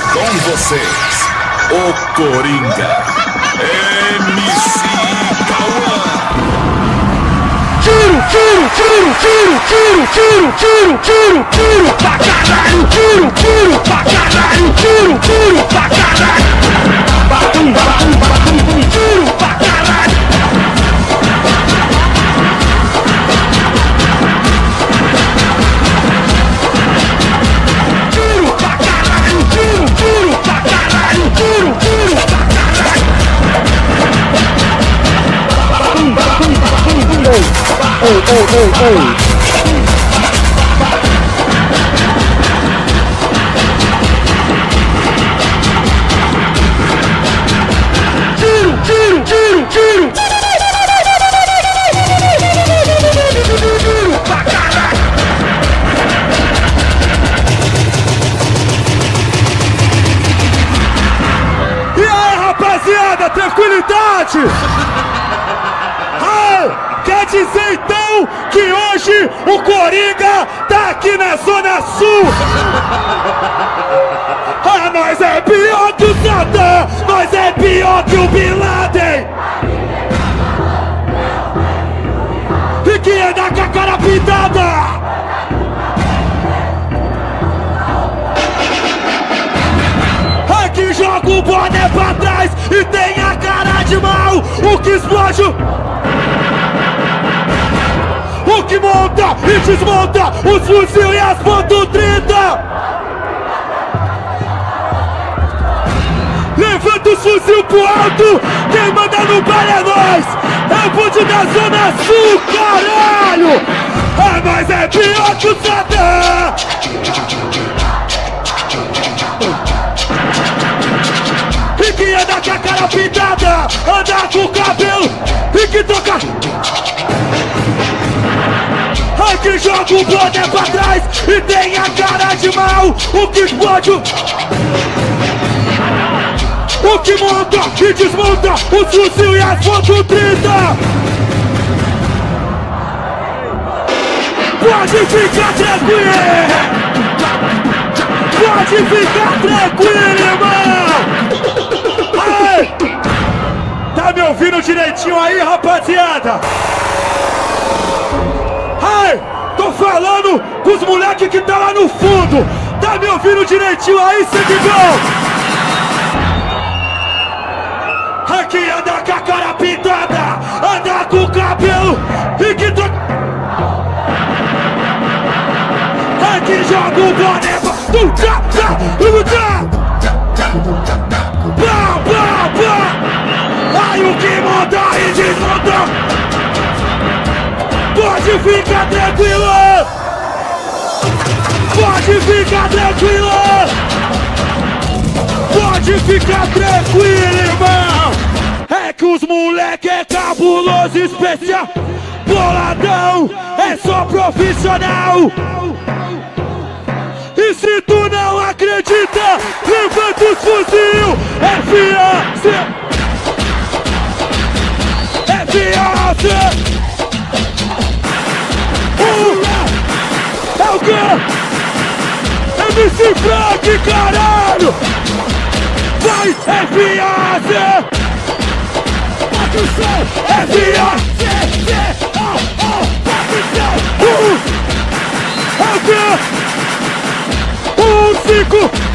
Com vocês, o Coringa, MC Cauã. Tiro, tiro, tiro, tiro, tiro, tiro, tiro, tiro, tiro pra caralho, tiro, tiro pra caralho, tiro, tiro pra caralho. Batum, batum, batum, batum, tiro pra caralho. Tiro pra caralho, tiro, tiro pra caralho, tiro, tiro pra caralho. Batum, batum, batum, batum. Ei, ei, ei, ei. Tiro, tiro, tiro, tiro. Tiro pra caralho. E aí, rapaziada, tranquilidade? Quer dizer então que hoje o Coringa tá aqui na Zona Sul? Ah, nós é pior que o Satã, nós é pior que o Bin Laden. E que anda com a cara pintada. Aqui joga o boné pra trás e tem a cara de mal. O que explode, o que monta e desmonta os fuzil e as .30. Levanta os fuzil pro alto, quem manda no bar é nós. É o bonde da Zona Sul, caralho. Ah, nós é pior que o Satã. E que anda com a cara pintada, anda com o cabelo e que toca. Aqui joga o boné pra trás e tem a cara de mal. O que explode, o que monta e desmonta os fuzil e as .30. Pode ficar tranquilo, pode ficar tranquilo, irmão. Ai, tá me ouvindo direitinho aí, rapaziada? Ai, tô falando pros moleques que tá lá no fundo. Tá me ouvindo direitinho aí, seguidão? Aqui anda com a cara pintada, anda com o cabelo e que troca. Aqui joga o boné pra... Pá, pá, pá. Ai, o que monta e desmonta. Pode ficar tranquilo, pode ficar tranquilo, pode ficar tranquilo, irmão. É que os moleque é cabuloso, especial, boladão, é só profissional. E se tu não acredita, levanta os fuzil, é fiança, é fiança. É o quê? MC Frank, caralho! Vai, é fiança! Bate o som! É fiança! Bate o som! É o quê? 5.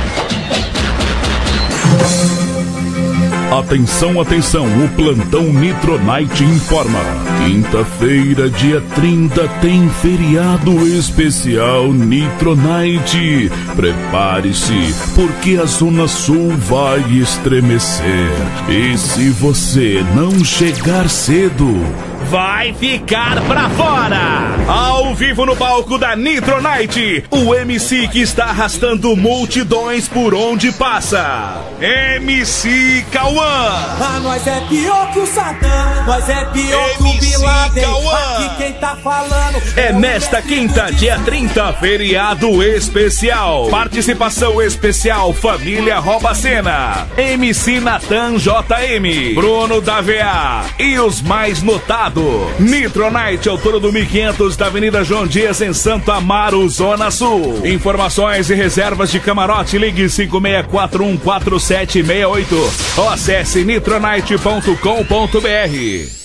Atenção, atenção, o plantão Nitronite informa. Quinta-feira, dia 30, tem feriado especial Nitronite. Prepare-se, porque a Zona Sul vai estremecer. E se você não chegar cedo, vai ficar pra fora! Ao vivo no palco da Nitronite, o MC que está arrastando multidões por onde passa. MC Cauã. Ah, nós é pior que o Satã, nós é pior que o Bin Laden. Aqui quem tá falando é nesta quinta, dia 30, feriado especial. Participação especial Família Rouba Cena, MC Natan JM, Bruno da VA e os mais notados Dourado. Nitronite, autor do 1500 da Avenida João Dias, em Santo Amaro, Zona Sul. Informações e reservas de camarote, ligue 56414768 ou acesse nitronite.com.br.